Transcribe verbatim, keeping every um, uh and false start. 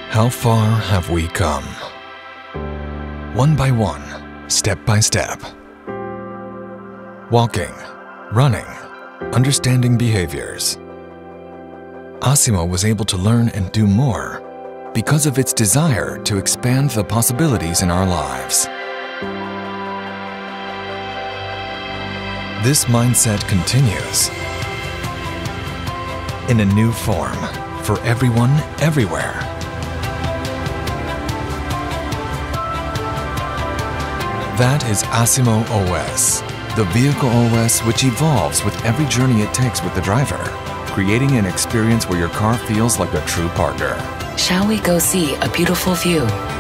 How far have we come? One by one, step by step. Walking, running, understanding behaviors. ASIMO was able to learn and do more because of its desire to expand the possibilities in our lives. This mindset continues in a new form for everyone, everywhere. That is ASIMO O S, the vehicle O S which evolves with every journey it takes with the driver, creating an experience where your car feels like a true partner. Shall we go see a beautiful view?